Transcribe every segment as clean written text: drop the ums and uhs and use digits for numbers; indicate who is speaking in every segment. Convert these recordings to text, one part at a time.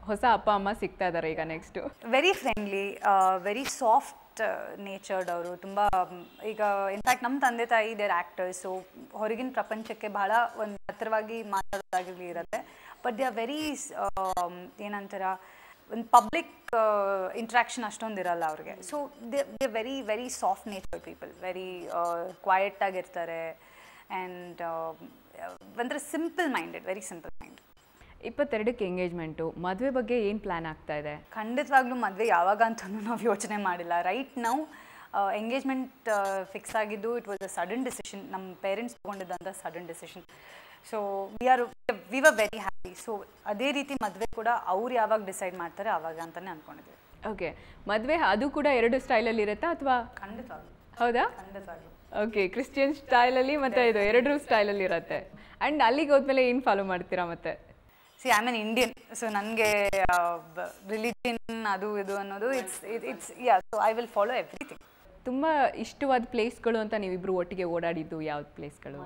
Speaker 1: ಹೊಸ ಅಪ್ಪ ಅಮ್ಮ ಸಿಗ್ತಾ ಇದ್ದಾರೆ ಈಗ next?
Speaker 2: Very friendly, very soft natured ಅವರು. ತುಂಬ ಈಗ ಇನ್ಫ್ಯಾಕ್ಟ್ ನಮ್ಮ ತಂದೆ ತಾಯಿ ದೇರ್ ಆ್ಯಕ್ಟರ್ಸ್, ಸೊ ಹೊರಗಿನ ಪ್ರಪಂಚಕ್ಕೆ ಬಹಳ ಒಂದು ಹತ್ತಿರವಾಗಿ ಮಾತಾಡೋದಾಗಿರಲಿ ಇರುತ್ತೆ. ಬಟ್ ದೇ ಆರ್ ವೆರಿ ಏನಂತಾರ ಒಂದು ಪಬ್ಲಿಕ್ ಇಂಟ್ರಾಕ್ಷನ್ ಅಷ್ಟೊಂದು ಇರಲ್ಲ ಅವ್ರಿಗೆ. So they very very soft nature people, very ಕ್ವಯೆಟಾಗಿರ್ತಾರೆ ಆ್ಯಂಡ್ ಒಂಥರ simple minded, very simple mind.
Speaker 1: 22ಕ್ಕೆ ಎಂಗೇಜ್ಮೆಂಟು, ಮದುವೆ ಬಗ್ಗೆ ಏನು ಪ್ಲ್ಯಾನ್ ಆಗ್ತಾ ಇದೆ?
Speaker 2: ಖಂಡಿತವಾಗ್ಲೂ ಮದುವೆ ಯಾವಾಗ ಅಂತಲೂ ನಾವು ಯೋಚನೆ ಮಾಡಿಲ್ಲ. ರೈಟ್ ನಾವು ಎಂಗೇಜ್ಮೆಂಟ್ ಫಿಕ್ಸ್ ಆಗಿದ್ದು it was a sudden decision, ನಮ್ಮ ಪೇರೆಂಟ್ಸ್ ತೊಗೊಂಡಿದ್ದಂಥ sudden decision. So we were very happy. So ಅದೇ ರೀತಿ ಮದುವೆ ಕೂಡ ಅವ್ರು ಯಾವಾಗ ಡಿಸೈಡ್ ಮಾಡ್ತಾರೆ ಆವಾಗ ಅಂತಲೇ ಅಂದ್ಕೊಂಡಿದ್ವಿ.
Speaker 1: ಓಕೆ, ಮದುವೆ ಅದು ಕೂಡ 2 ಸ್ಟೈಲಲ್ಲಿ ಇರುತ್ತಾ ಅಥವಾ?
Speaker 2: ಖಂಡಿತವಾಗ್ಲೂ.
Speaker 1: ಹೌದಾ?
Speaker 2: ಖಂಡಿತವಾಗ್ಲೂ.
Speaker 1: ಓಕೆ, ಕ್ರಿಶ್ಚಿಯನ್ ಸ್ಟೈಲಲ್ಲಿ ಮತ್ತು ಇದು 2 ಸ್ಟೈಲಲ್ಲಿ ಇರುತ್ತೆ. ಆ್ಯಂಡ್ ಅಲ್ಲಿಗೆ ಹೋದ್ಮೇಲೆ ಏನು ಫಾಲೋ ಮಾಡ್ತೀರಾ ಮತ್ತೆ?
Speaker 2: See I am an Indian, so ನನಗೆ ರಿಲಿಜಿಯನ್ ಅದು ಇದು ಅನ್ನೋದು it's so I will follow everything.
Speaker 1: ತುಂಬ ಇಷ್ಟವಾದ ಪ್ಲೇಸ್ಗಳು ಅಂತ ನೀವಿಬ್ಬರು ಒಟ್ಟಿಗೆ ಓಡಾಡಿದ್ದು ಯಾವ್ದು ಪ್ಲೇಸ್ಗಳು?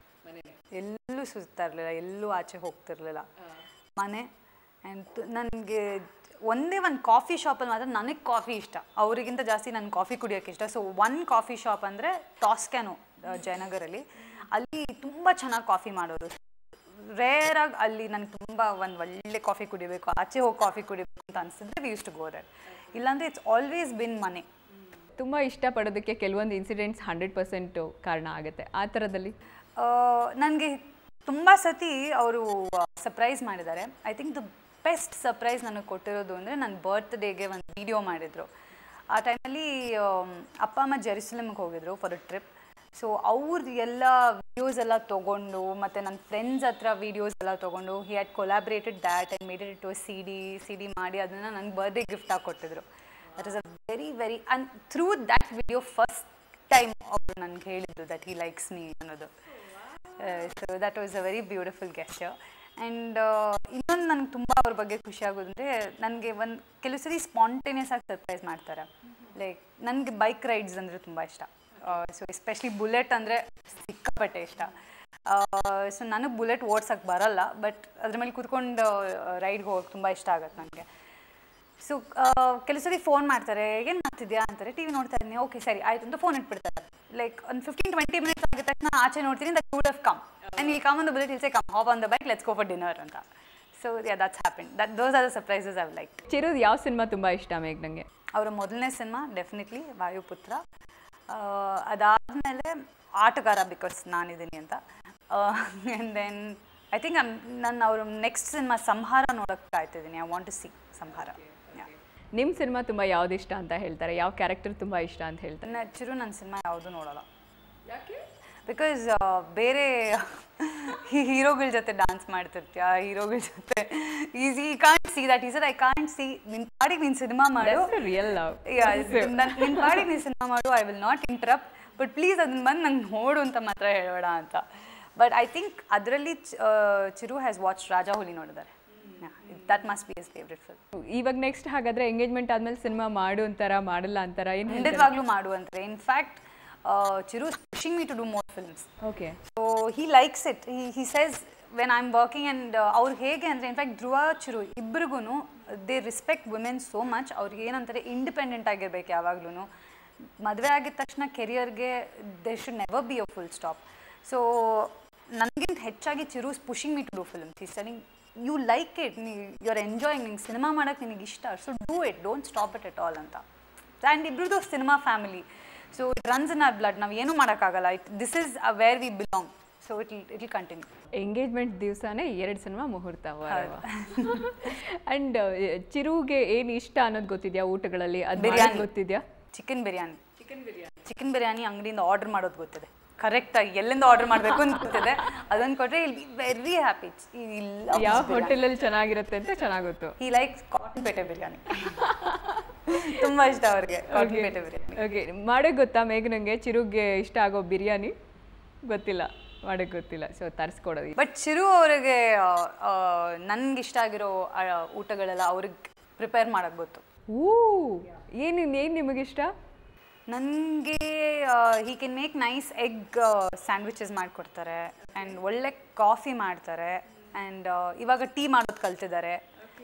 Speaker 2: ಎಲ್ಲೂ ಸುತ್ತಾ ಇರಲಿಲ್ಲ, ಎಲ್ಲೂ ಆಚೆ ಹೋಗ್ತಿರ್ಲಿಲ್ಲ. ಮನೆ ಆ್ಯಂಡ್ ನನಗೆ ಒಂದೇ ಒಂದು ಕಾಫಿ ಶಾಪಲ್ಲಿ ಮಾತ್ರ ನನಗೆ ಕಾಫಿ ಇಷ್ಟ, ಅವರಿಗಿಂತ ಜಾಸ್ತಿ ನನಗೆ ಕಾಫಿ ಕುಡಿಯೋಕ್ಕೆ ಇಷ್ಟ. ಸೊ ಒಂದು ಕಾಫಿ ಶಾಪ್ ಅಂದರೆ ಟಾಸ್ಕ್ಯಾನೋ ಜಯನಗರಲ್ಲಿ, ಅಲ್ಲಿ ತುಂಬ ಚೆನ್ನಾಗಿ ಕಾಫಿ ಮಾಡೋರು. ರೇರಾಗಿ ಅಲ್ಲಿ ನನಗೆ ತುಂಬ ಒಂದು ಒಳ್ಳೆ ಕಾಫಿ ಕುಡಿಬೇಕು, ಆಚೆ ಹೋಗಿ ಕಾಫಿ ಕುಡಿಬೇಕು ಅಂತ ಅನಿಸಿದ್ರೆ we use to go there. ಇಲ್ಲಾಂದರೆ ಇಟ್ಸ್ ಆಲ್ವೇಸ್ ಬಿನ್ ಮನೆ.
Speaker 1: ತುಂಬ ಇಷ್ಟಪಡೋದಕ್ಕೆ ಕೆಲವೊಂದು ಇನ್ಸಿಡೆಂಟ್ಸ್ 100% ಕಾರಣ ಆಗುತ್ತೆ. ಆ ಥರದಲ್ಲಿ
Speaker 2: ನನಗೆ ತುಂಬ ಸತಿ ಅವರು ಸರ್ಪ್ರೈಸ್ ಮಾಡಿದ್ದಾರೆ. I think the best surprise ನನಗೆ ಕೊಟ್ಟಿರೋದು ಅಂದರೆ ನನ್ನ ಬರ್ತ್ಡೇಗೆ ಒಂದು ವಿಡಿಯೋ ಮಾಡಿದರು. ಆ ಟೈಮಲ್ಲಿ ಅಪ್ಪ ಅಮ್ಮ ಜೆರುಸಲೇಮ್ಗೆ ಹೋಗಿದ್ರು ಫಾರ್ ಅ ಟ್ರಿಪ್. ಸೊ ಅವ್ರದ್ದು ಎಲ್ಲ ವಿಡಿಯೋಸ್ ಎಲ್ಲ ತೊಗೊಂಡು ಮತ್ತು ನನ್ನ ಫ್ರೆಂಡ್ಸ್ ಹತ್ರ ವೀಡಿಯೋಸ್ ಎಲ್ಲ ತೊಗೊಂಡು he had collaborated that and made it to C D ಮಾಡಿ ಅದನ್ನು ನನಗೆ ಬರ್ಡೇ ಗಿಫ್ಟ್ ಆಗಿ ಕೊಟ್ಟಿದ್ರು. That is a very very and through that video first time ಅವರು ನನಗೆ ಹೇಳಿದ್ದು ದಟ್ ಹಿ ಲೈಕ್ಸ್ ಮೀ ಅನ್ನೋದು. So that was a very beautiful gesture. And ಇನ್ನೊಂದು ನನಗೆ ತುಂಬ ಅವ್ರ ಬಗ್ಗೆ ಖುಷಿ ಆಗೋದಂದರೆ ನನಗೆ ಕೆಲವು ಸರಿ ಸ್ಪಾಂಟೇನಿಯಸ್ ಆಗಿ ಸರ್ಪ್ರೈಸ್ ಮಾಡ್ತಾರೆ. ಲೈಕ್ ನನಗೆ ಬೈಕ್ ರೈಡ್ಸ್ ಅಂದರೆ ತುಂಬ ಇಷ್ಟ. ಸೊ ಎಸ್ಪೆಷಲಿ ಬುಲೆಟ್ ಅಂದರೆ ಸಿಕ್ಕಾಪಟ್ಟೆ ಇಷ್ಟ. ಸೊ ನನಗೆ ಬುಲೆಟ್ ಓಡ್ಸೋಕ್ಕೆ ಬರಲ್ಲ, ಬಟ್ ಅದ್ರ ಮೇಲೆ ಕೂತ್ಕೊಂಡು ರೈಡ್ಗೆ ಹೋಗೋಕ್ಕೆ ತುಂಬ ಇಷ್ಟ ಆಗುತ್ತೆ ನನಗೆ. ಸೊ ಕೆಲವು ಸರಿ ಫೋನ್ ಮಾಡ್ತಾರೆ, ಏನು ಮಾಡ್ತಿದ್ಯಾ ಅಂತಾರೆ, ಟಿ ವಿ ನೋಡ್ತಾ ಇದ್ದೀನಿ. ಓಕೆ ಸರಿ ಆಯಿತು ಅಂತ ಫೋನ್ ಇಟ್ಬಿಡ್ತಾರೆ. ಲೈಕ್ ಒಂದು 15-20 ಮಿನಿಟ್ಸ್ ಆಗಿದ ತಕ್ಷಣ ಆಚೆ ನೋಡ್ತೀನಿ, that would have come and ಇಲ್ಲಿ come on the bullet, he'll say come hop on the bike, let's go for dinner ಅಂತ. So that's happen. Those are the surprises I like.
Speaker 1: ಚಿರುದು ಯಾವ cinema ತುಂಬ ಇಷ್ಟ ಮೇಘ್ ನನಗೆ?
Speaker 2: ಅವರ ಮೊದಲನೇ ಸಿನಿಮಾ ಡೆಫಿನೆಟ್ಲಿ ವಾಯುಪುತ್ರ. ಅದಾದಮೇಲೆ ಆಟಗಾರ, ಬಿಕಾಸ್ ನಾನಿದ್ದೀನಿ ಅಂತ. ಆ್ಯಂಡ್ ದೆನ್ ಐ ಥಿಂಕ್ ನಾನು ಅವ್ರ ನೆಕ್ಸ್ಟ್ ಸಿನಿಮಾ ಸಂಹಾರ ನೋಡೋಕ್ಕೆ ಕಾಯ್ತಿದ್ದೀನಿ. I want to see Samhara.
Speaker 1: ನಿಮ್ಮ ಸಿನಿಮಾ ತುಂಬ ಯಾವ್ದು ಇಷ್ಟ ಅಂತ ಹೇಳ್ತಾರೆ? ಯಾವ ಕ್ಯಾರೆಕ್ಟರ್ ತುಂಬ ಇಷ್ಟ ಅಂತ ಹೇಳ್ತಾರೆ?
Speaker 2: ಚಿರು ನನ್ನ ಸಿನಿಮಾ ಯಾವುದೂ ನೋಡೋಲ್ಲ. ಬಿಕಾಸ್ ಬೇರೆ ಹೀರೋಗಳ ಜೊತೆ ಡ್ಯಾನ್ಸ್ ಮಾಡ್ತಿರ್ತೀಯ, ಹೀರೋಗಳ ಜೊತೆ ಈಸಿ ಕಾಂಟ್ ಸಿ ದಟ್. ಈ ಸರ್ ಐ ಕಾಂಟ್ ಸಿ. ನಿನ್ನ ಪಾಡಿಗೆ ನೀನು ಸಿನಿಮಾ ಮಾಡು,
Speaker 1: ರಿಯಲ್ ಲವ್.
Speaker 2: ನಿನ್ನ ಪಾಡಿಗೆ ನೀನು ಸಿನಿಮಾ ಮಾಡು, I will not interrupt, but please ಅದನ್ನ ಬಂದು ನಂಗೆ ನೋಡು ಅಂತ ಮಾತ್ರ ಹೇಳಬೇಡ ಅಂತ. ಬಟ್ ಐ ಥಿಂಕ್ ಅದರಲ್ಲಿ ಚಿರು ಹ್ಯಾಸ್ ವಾಚ್ ರಾಜಾಹುಲಿ ನೋಡಿದ್ದಾರೆ. That must be his favourite film.
Speaker 1: ಇವಾಗ ನೆಕ್ಸ್ಟ್ ಹಾಗಾದರೆ ಎಂಗೇಜ್ಮೆಂಟ್ ಆದಮೇಲೆ ಸಿನಿಮಾ ಮಾಡು ಅಂತಾರ, ಮಾಡಲ್ಲ ಅಂತಾರ? ಏನು
Speaker 2: ಖಂಡಿತವಾಗ್ಲೂ ಮಾಡು ಅಂತಾರೆ. In fact Chiru is pushing me to do more films.
Speaker 1: Okay.
Speaker 2: So he likes it. He says when I'm working and ಅವ್ರು ಹೇಗೆ ಅಂದರೆ ಇನ್ಫ್ಯಾಕ್ಟ್ ಧ್ರುವ ಚಿರು ಇಬ್ಬರಿಗೂ they respect women so much. ಅವ್ರಿಗೆ ಏನಂತಾರೆ ಇಂಡಿಪೆಂಡೆಂಟ್ ಆಗಿರ್ಬೇಕು ಯಾವಾಗ್ಲೂ. ಮದುವೆ ಆಗಿದ ತಕ್ಷಣ ಕೆರಿಯರ್ಗೆ they should never be a full stop. So ನನಗಿಂತ ಹೆಚ್ಚಾಗಿ Chiru is pushing me to do films. Is telling you like it, you are enjoying, ನಿಂಗೆ ಸಿನಿಮಾ ಮಾಡೋಕ್ಕೆ ನಿನಗೆ ಇಷ್ಟ, so do it, don't stop it at all ಅಂತ. ಆ್ಯಂಡ್ ಇಬ್ಬರದು cinema family. So it runs in our blood. ನಾವು ಏನು ಮಾಡೋಕ್ಕಾಗಲ್ಲ. This is where we belong. So it will continue.
Speaker 1: Engagement ದಿವಸನೇ 2 ಸಿನಿಮಾ ಮುಹೂರ್ತ. ಆ್ಯಂಡ್ ಚಿರುಗೆ ಏನು ಇಷ್ಟ ಅನ್ನೋದು ಗೊತ್ತಿದೆಯಾ ಊಟಗಳಲ್ಲಿ? ಅದು ಬಿರಿಯಾನಿ ಗೊತ್ತಿದೆಯಾ? ಚಿಕನ್
Speaker 2: ಬಿರಿಯಾನಿ ಅಂಗಡಿಯಿಂದ ಆರ್ಡರ್ ಮಾಡೋದು ಗೊತ್ತಿದೆ. ಕರೆಕ್ಟಾಗಿ ಎಲ್ಲಿಂದ ಆರ್ಡರ್ ಮಾಡಬೇಕು ಅಂತ ಗೊತ್ತಿದೆ. ಅದನ್ನು ಕೊಟ್ಟರೆ ವಿಲ್ ಬಿ ವೆರಿ ಹ್ಯಾಪಿ.
Speaker 1: ಯಾವ ಹೋಟೆಲಲ್ಲಿ ಚೆನ್ನಾಗಿರುತ್ತೆ ಅಂತ ಚೆನ್ನಾಗಿ ಗೊತ್ತು.
Speaker 2: ಈ ಲೈಕ್ಸ್ ಕಾಟನ್ಪೇಟೆ ಬಿರಿಯಾನಿ. ತುಂಬ ಇಷ್ಟ ಅವ್ರಿಗೆ ಕಾಟನ್ಪೇಟೆ ಬಿರಿಯಾನಿ.
Speaker 1: ಓಕೆ, ಮಾಡೋಕ್ಕೆ ಗೊತ್ತಾ ಮೇಘ್? ನನಗೆ ಚಿರುಗೆ ಇಷ್ಟ ಆಗೋ ಬಿರಿಯಾನಿ ಗೊತ್ತಿಲ್ಲ, ಮಾಡೋಕ್ಕೆ ಗೊತ್ತಿಲ್ಲ. ಸೊ ತರಿಸ್ಕೊಡೋದು.
Speaker 2: ಬಟ್ ಚಿರು ಅವರಿಗೆ ನನಗೆ ಇಷ್ಟ ಆಗಿರೋ ಊಟಗಳೆಲ್ಲ ಅವ್ರಿಗೆ ಪ್ರಿಪೇರ್ ಮಾಡೋಕ್ಕೆ ಗೊತ್ತು.
Speaker 1: ಏನು ನಿಮಗಿಷ್ಟ?
Speaker 2: ನನಗೆ he can make nice egg sandwiches ಮಾಡಿಕೊಡ್ತಾರೆ ಆ್ಯಂಡ್ ಒಳ್ಳೆ ಕಾಫಿ ಮಾಡ್ತಾರೆ. ಆ್ಯಂಡ್ ಇವಾಗ ಟೀ ಮಾಡೋದು ಕಲ್ತಿದ್ದಾರೆ.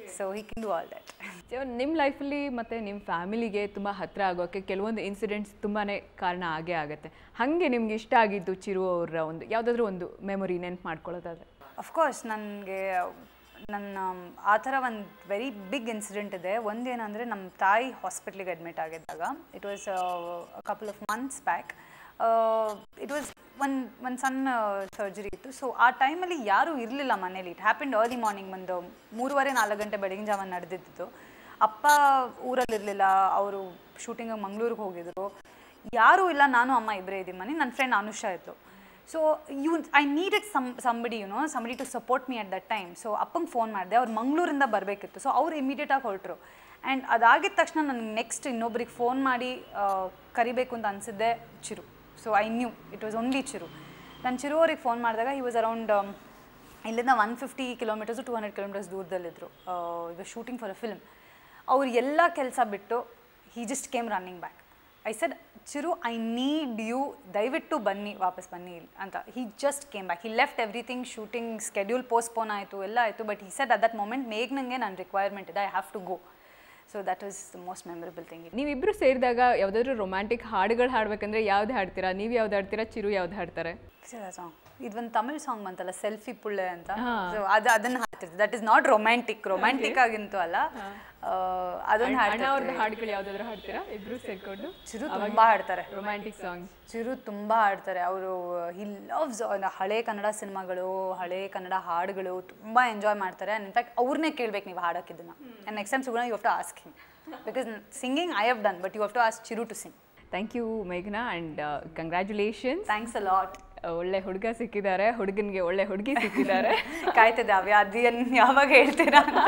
Speaker 2: So he can do all that.
Speaker 1: So ನಿಮ್ಮ ಲೈಫಲ್ಲಿ ಮತ್ತು ನಿಮ್ಮ ಫ್ಯಾಮಿಲಿಗೆ ತುಂಬ ಹತ್ತಿರ ಆಗೋಕ್ಕೆ ಕೆಲವೊಂದು ಇನ್ಸಿಡೆಂಟ್ಸ್ ತುಂಬಾ ಕಾರಣ ಆಗೇ ಆಗುತ್ತೆ. ಹಾಗೆ ನಿಮ್ಗೆ ಇಷ್ಟ ಆಗಿದ್ದು ಚಿರು ಅವರ ಒಂದು ಯಾವುದಾದ್ರೂ ಒಂದು ಮೆಮೊರಿ ನೆನ್ಪು ಮಾಡ್ಕೊಳ್ಳೋದಾದ್ರೆ?
Speaker 2: ಅಫ್ಕೋರ್ಸ್ ನನಗೆ ನನ್ನ ಆ ಥರ ಒಂದು ವೆರಿ ಬಿಗ್ ಇನ್ಸಿಡೆಂಟ್ ಇದೆ. ಒಂದೇನಂದರೆ ನಮ್ಮ ತಾಯಿ ಹಾಸ್ಪಿಟ್ಲಿಗೆ ಅಡ್ಮಿಟ್ ಆಗಿದ್ದಾಗ, it was couple of months back. It was ಒಂದು ಸಣ್ಣ ಸರ್ಜರಿ ಇತ್ತು. ಸೊ ಆ ಟೈಮಲ್ಲಿ ಯಾರೂ ಇರಲಿಲ್ಲ ಮನೇಲಿ. ಇಟ್ ಹ್ಯಾಪೆಂಡ್ ಅರ್ಲಿ ಮಾರ್ನಿಂಗ್, ಒಂದು 3:30-4 ಗಂಟೆ ಬೆಳಗಿನ ಜಾವ ನಡೆದಿದ್ದು. ಅಪ್ಪ ಊರಲ್ಲಿರಲಿಲ್ಲ, ಅವರು ಶೂಟಿಂಗಿಗೆ ಮಂಗಳೂರಿಗೆ ಹೋಗಿದ್ರು. ಯಾರೂ ಇಲ್ಲ, ನಾನು ಅಮ್ಮ ಇಬ್ಬರೇ ಇದ್ದೀವಿ ಮನೆ. ನನ್ನ ಫ್ರೆಂಡ್ ಅನುಷಾ ಇತ್ತು. So I needed somebody somebody to support me at that time. So ಅಪ್ಪಂಗೆ ಫೋನ್ ಮಾಡಿದೆ, ಅವ್ರು ಮಂಗಳೂರಿಂದ ಬರಬೇಕಿತ್ತು. ಸೊ ಅವ್ರು ಇಮಿಡಿಯೇಟಾಗಿ ಹೊರಟರು. ಆ್ಯಂಡ್ ಅದಾಗಿದ ತಕ್ಷಣ ನನಗೆ ನೆಕ್ಸ್ಟ್ ಇನ್ನೊಬ್ರಿಗೆ ಫೋನ್ ಮಾಡಿ ಕರಿಬೇಕು ಅಂತ ಅನಿಸಿದ್ದೆ Chiru. So I knew it was only Chiru. ನಾನು ಚಿರು ಅವ್ರಿಗೆ ಫೋನ್ ಮಾಡಿದಾಗ ಹಿ ವಾಸ್ ಅರೌಂಡ್ ಇಲ್ಲಿಂದ 150 ಕಿಲೋಮೀಟರ್ಸು 200 ಕಿಲೋಮೀಟರ್ಸ್ ದೂರದಲ್ಲಿದ್ದರು. ಇದು ಶೂಟಿಂಗ್ ಫಾರ್ ಅ ಫಿಲ್ಮ್. ಅವ್ರು ಎಲ್ಲ ಕೆಲಸ ಬಿಟ್ಟು he just came running back. I said, Chiru, I need you, ದಯವಿಟ್ಟು ಬನ್ನಿ, ವಾಪಸ್ ಬನ್ನಿ ಅಂತ. He just came back. He left everything. Shooting schedule postpone ಆಯಿತು, ಎಲ್ಲ ಆಯಿತು. But he said at that moment, ಮೇಘ್ನಂಗೆ ನನ್ನ ರಿಕ್ವೈರ್ಮೆಂಟ್ ಇದೆ, I have to go. So that was the most memorable thing.
Speaker 1: ನೀವಿಬ್ಬರು ಸೇರಿದಾಗ ಯಾವುದಾದ್ರೂ ರೊಮ್ಯಾಂಟಿಕ್ ಹಾಡುಗಳು ಹಾಡಬೇಕಂದ್ರೆ ಯಾವ್ದು ಹಾಡ್ತೀರಾ? ನೀವು ಯಾವ್ದು ಹಾಡ್ತೀರಾ? ಚಿರು ಯಾವ್ದು ಹಾಡ್ತಾರೆ?
Speaker 2: ಸಾಂಗ್ ಇದೊಂದು ತಮಿಳ್ ಸಾಂಗ್ ಬಂತಲ್ಲ, ಸೆಲ್ಫಿ ಪುಳ್ಳೆ ಅಂತ. ಸೊ ಅದನ್ನು ಹಾಡ್ತಿರ್ತೀವಿ. ದಟ್ ಇಸ್ ನಾಟ್ ರೊಮ್ಯಾಂಟಿಕ್ ಆಗಿಂತೂ ಅಲ್ಲ, ಅದೊಂದು
Speaker 1: ಹಾಡುಗಳು ಯಾವ್ದಾದ್ರು ಹಾಡ್ತೀರಾ ಇಬ್ರು ಸೇರ್ಕೊಂಡು?
Speaker 2: ಚಿರು ತುಂಬಾ ಹಾಡ್ತಾರೆ
Speaker 1: ರೊಮ್ಯಾಂಟಿಕ್ ಸಾಂಗ್. ಚಿರು
Speaker 2: ತುಂಬಾ ಹಾಡ್ತಾರೆ ಅವರು. ಹಿ ಲವ್ಸ್ ಹಳೆ ಕನ್ನಡ ಸಿನಿಮಾಗಳು, ಹಳೆ ಕನ್ನಡ ಹಾಡುಗಳು ತುಂಬಾ ಎಂಜಾಯ್ ಮಾಡ್ತಾರೆ. ಆ್ಯಂಡ್ ಇನ್ಫ್ಯಾಕ್ಟ್ ಅವ್ರನ್ನೇ ಕೇಳ್ಬೇಕು ನೀವು ಹಾಡೋಕ್ಕಿದ್ದನ್ನ. ಆ್ಯಂಡ್ ನೆಕ್ಸ್ಟ್ ಟೈಮ್ ಸಿಗೋಣ, you have to ask him, because singing I have done, but you have to ask Chiru to sing.
Speaker 1: Thank you ಮೇಘನಾ, and congratulations.
Speaker 2: Thanks a lot.
Speaker 1: ಒಳ್ಳೆ ಹುಡುಗ ಸಿಕ್ಕಿದ್ದಾರೆ, ಹುಡುಗನಿಗೆ ಒಳ್ಳೆ ಹುಡುಗಿ ಸಿಕ್ಕಿದ್ದಾರೆ.
Speaker 2: ಕಾಯ್ತಿದ್ದೆ ಅದನ್ನು ಯಾವಾಗ ಹೇಳ್ತೀರಾ ಅಂತ.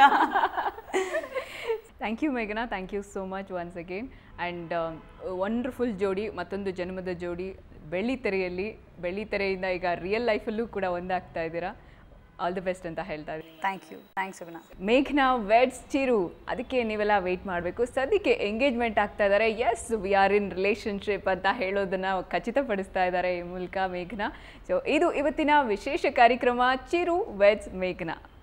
Speaker 1: ಥ್ಯಾಂಕ್ ಯು ಮೇಘನಾ, thank you so much once again. And wonderful ಜೋಡಿ, ಮತ್ತೊಂದು ಜನ್ಮದ ಜೋಡಿ. ಬೆಳ್ಳಿತೆರೆಯಿಂದ ಈಗ ರಿಯಲ್ ಲೈಫಲ್ಲೂ ಕೂಡ ಒಂದಾಗ್ತಾ ಇದ್ದೀರಾ. ಆಲ್ ದಿ ಬೆಸ್ಟ್ ಅಂತ ಹೇಳ್ತಾ ಇದ್ದೀನಿ.
Speaker 2: Thank you. ಥ್ಯಾಂಕ್ಸ್ ಸುಗುಣ.
Speaker 1: ಮೇಘನಾ ವೆಡ್ಸ್ ಚಿರು, ಅದಕ್ಕೆ ನೀವೆಲ್ಲ ವೆಯ್ಟ್ ಮಾಡಬೇಕು. ಸದ್ಯಕ್ಕೆ ಎಂಗೇಜ್ಮೆಂಟ್ ಆಗ್ತಾ ಇದ್ದಾರೆ. Yes, we are in relationship ಅಂತ ಹೇಳೋದನ್ನು ಖಚಿತಪಡಿಸ್ತಾ ಇದ್ದಾರೆ ಈ ಮೂಲಕ ಮೇಘನಾ. ಸೊ ಇದು ಇವತ್ತಿನ ವಿಶೇಷ ಕಾರ್ಯಕ್ರಮ ಚಿರು ವೆಡ್ಸ್ ಮೇಘನಾ.